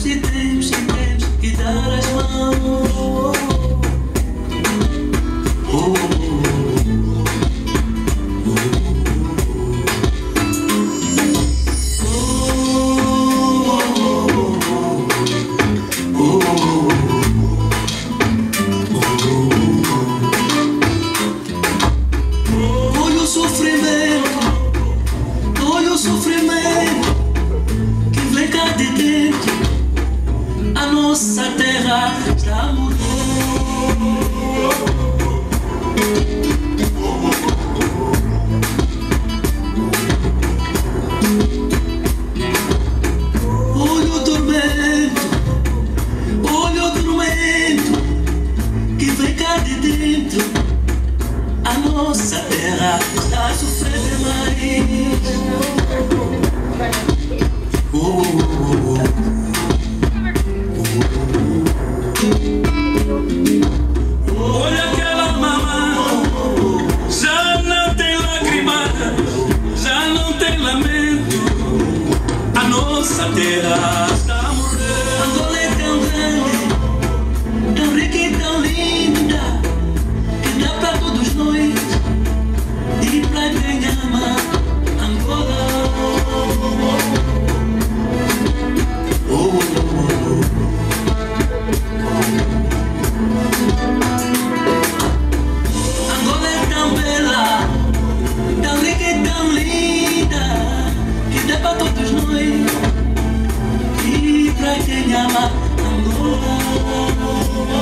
e temos que dar as mãos. Olha o sofrimento que vem cá de dentro. A nossa terra está a morrer. Olha o tormento que vem cá de dentro. A nossa terra está a sofrer demais. Olha aquela mamã, já não tem lágrima, já não tem lamento. A nossa terra está a morrer. Angola é tão grande, tão rica e tão linda, que dá para todos nós ir para quem ama Angola. Angola é tão bela, tão rica e tão linda, que dá para todos nós ir para quem ama Angola.